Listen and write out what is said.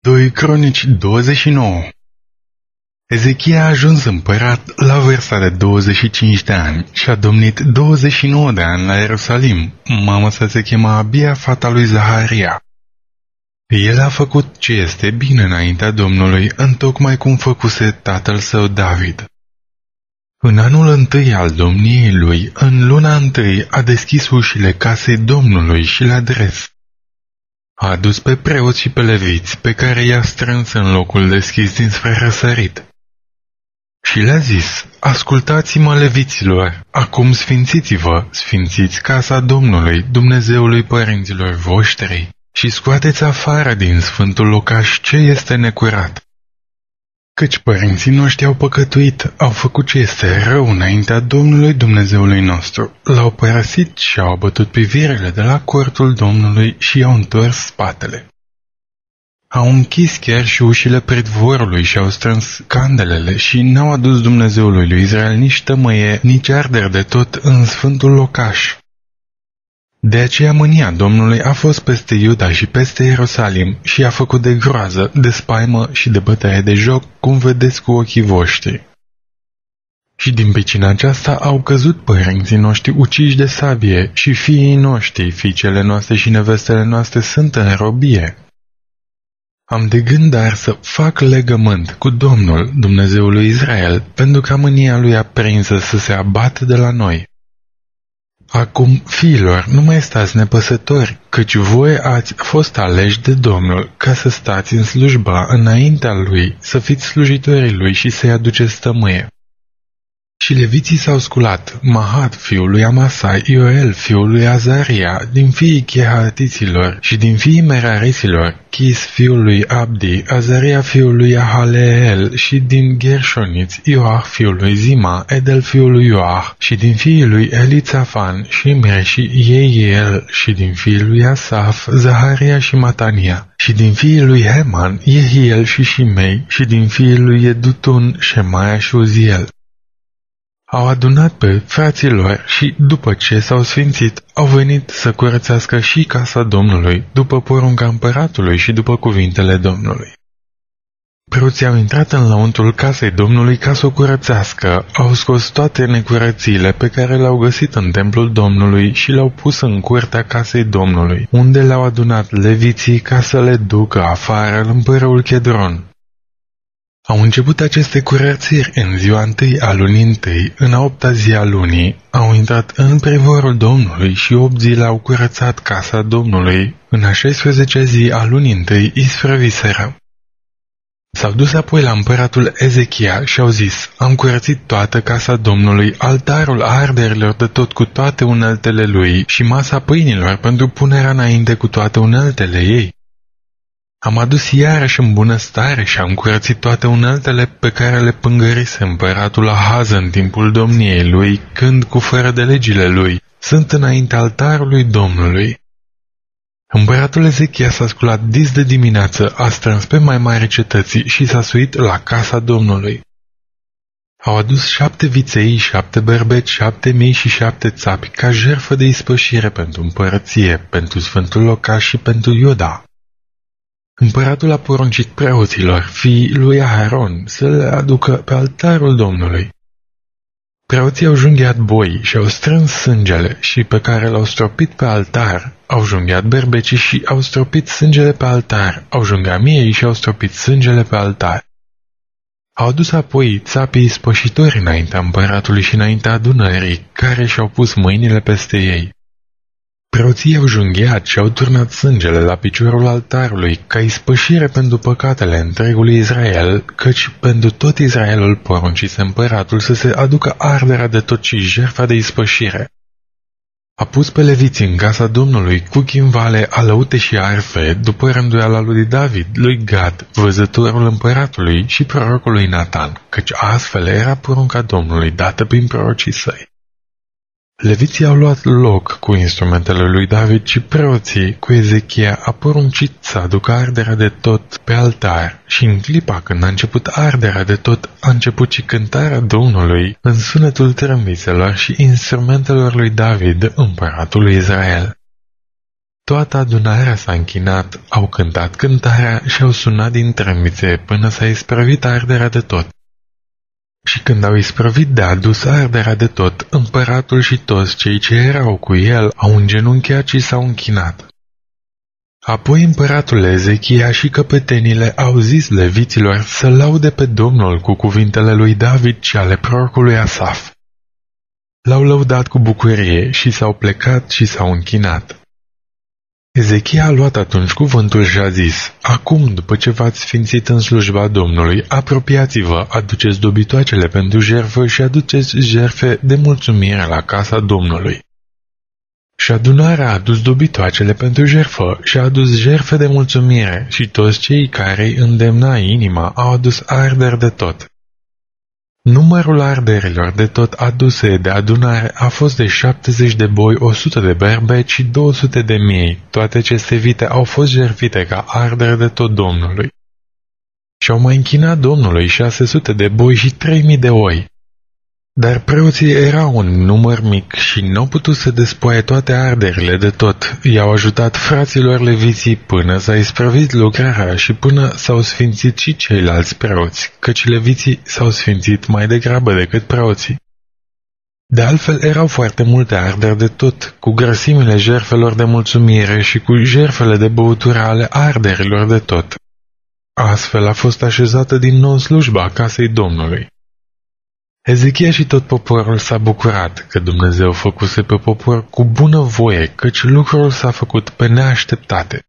2 Cronici 29. Ezechia a ajuns împărat la vârsta de 25 de ani și a domnit 29 de ani la Ierusalim. Mama sa se chema Abia, fata lui Zaharia. El a făcut ce este bine înaintea Domnului, întocmai cum făcuse tatăl său David. În anul întâi al domniei lui, în luna întâi, a deschis ușile casei Domnului și le-a dres. A adus pe preoți și pe leviți, pe care i-a strâns în locul deschis dinspre răsărit. Și le-a zis: ascultați-mă, leviților, acum sfințiți-vă, sfințiți casa Domnului, Dumnezeului părinților voștri, și scoateți afară din sfântul locaș ce este necurat. Căci părinții noștri au păcătuit, au făcut ce este rău înaintea Domnului Dumnezeului nostru, l-au părăsit și au abătut privirile de la cortul Domnului și i-au întors spatele. Au închis chiar și ușile pridvorului și au strâns candelele și n-au adus Dumnezeului lui Israel nici tămâie, nici arderi de tot în sfântul locaș. De aceea mânia Domnului a fost peste Iuda și peste Ierusalim și a făcut de groază, de spaimă și de bătaie de joc, cum vedeți cu ochii voștri. Și din pricina aceasta au căzut părinții noștri uciși de sabie și fiii noștri, fiicele noastre și nevestele noastre sunt în robie. Am de gând dar să fac legământ cu Domnul, Dumnezeul lui Israel, pentru ca mânia lui aprinsă să se abată de la noi. Acum, fiilor, nu mai stați nepăsători, căci voi ați fost aleși de Domnul ca să stați în slujba înaintea lui, să fiți slujitorii lui și să-i aduceți tămâie. Și leviții s-au sculat, Mahat, fiul lui Amasai, Ioel, fiul lui Azaria, din fiii Chehatiților și din fiii Merariților, Chis, fiul lui Abdi, Azaria, fiul lui Ahaleel, și din Gershoniți, Ioah, fiul lui Zima, Edel, fiul lui Ioah, și din fiii lui Elițafan, Shimre și Yeiel, și din fiii lui Asaf, Zaharia și Matania, și din fiii lui Heman, Yehiel și Shimei, și din fiii lui Edutun, Shemaia și Uziel. Au adunat pe frații lor și, după ce s-au sfințit, au venit să curățească și casa Domnului, după porunca împăratului și după cuvintele Domnului. Preoții au intrat în lăuntrul casei Domnului ca să o curățească, au scos toate necurățiile pe care le-au găsit în templul Domnului și le-au pus în curtea casei Domnului, unde le-au adunat leviții ca să le ducă afară în pârâul Chedron. Au început aceste curățiri în ziua întâi a lunii întâi, în a 8-a zi a lunii, au intrat în privorul Domnului și 8 zile au curățat casa Domnului, în a 16-a zi a lunii întâi isprăviseră. S-au dus apoi la împăratul Ezechia și au zis: am curățit toată casa Domnului, altarul arderilor de tot cu toate uneltele lui și masa pâinilor pentru punerea înainte cu toate uneltele ei. Am adus iarăși în bunăstare și am curățit toate uneltele pe care le pângărise împăratul Ahaz în timpul domniei lui, când, cu fără de legile lui, sunt înaintea altarului Domnului. Împăratul Ezechia s-a sculat dis de dimineață, a strâns pe mai mari cetății și s-a suit la casa Domnului. Au adus 7 viței, 7 berbeci, 7.000 și 7 țapi ca jertfă de ispășire pentru împărăție, pentru sfântul locaș și pentru Iuda. Împăratul a poruncit preoților, fiii lui Aharon, să le aducă pe altarul Domnului. Preoții au junghiat boi și au strâns sângele și pe care l-au stropit pe altar, au junghiat berbecii și au stropit sângele pe altar, au junghiat miei și au stropit sângele pe altar. Au adus apoi țapii spășitori înaintea împăratului și înaintea adunării, care și-au pus mâinile peste ei. Preoții au junghiat și au turnat sângele la piciorul altarului ca ispășire pentru păcatele întregului Israel, căci pentru tot Israelul poruncise împăratul să se aducă arderea de tot și jertfa de ispășire. A pus pe leviți în casa Domnului cu chimvale, alăute și arfe, după rânduiala lui David, lui Gad, văzătorul împăratului și prorocului Natan, căci astfel era porunca Domnului dată prin prorocii săi. Leviții au luat loc cu instrumentele lui David și preoții cu Ezechia a poruncit să aducă arderea de tot pe altar și în clipa când a început arderea de tot a început și cântarea Domnului în sunetul trâmbițelor și instrumentelor lui David, împăratul lui Israel. Toată adunarea s-a închinat, au cântat cântarea și au sunat din trâmbițe până s-a isprăvit arderea de tot. Și când au isprăvit de adus arderea de tot, împăratul și toți cei ce erau cu el au îngenunchiat și s-au închinat. Apoi împăratul Ezechia și căpetenile au zis leviților să laude pe Domnul cu cuvintele lui David și ale prorocului Asaf. L-au lăudat cu bucurie și s-au plecat și s-au închinat. Ezechia a luat atunci cuvântul și a zis: Acum, după ce v-ați sfințit în slujba Domnului, apropiați-vă, aduceți dobitoacele pentru jertfă și aduceți jertfe de mulțumire la casa Domnului. Și adunarea a adus dobitoacele pentru jertfă și a adus jertfe de mulțumire și toți cei care îi îndemna inima au adus arderi de tot. Numărul arderilor de tot aduse de adunare a fost de 70 de boi, 100 de berbeci și 200 de miei. Toate aceste vite au fost jertfite ca arderi de tot Domnului. Și-au mai închinat Domnului 600 de boi și 3000 de oi. Dar preoții erau un număr mic și n-au putut să despoie toate arderile de tot. I-au ajutat fraților leviții până s-a isprăvit lucrarea și până s-au sfințit și ceilalți preoți, căci leviții s-au sfințit mai degrabă decât preoții. De altfel erau foarte multe arderi de tot, cu grăsimile jertfelor de mulțumire și cu jertfele de băutură ale arderilor de tot. Astfel a fost așezată din nou slujba casei Domnului. Ezechia și tot poporul s-a bucurat că Dumnezeu făcuse pe popor cu bună voie, căci lucrul s-a făcut pe neașteptate.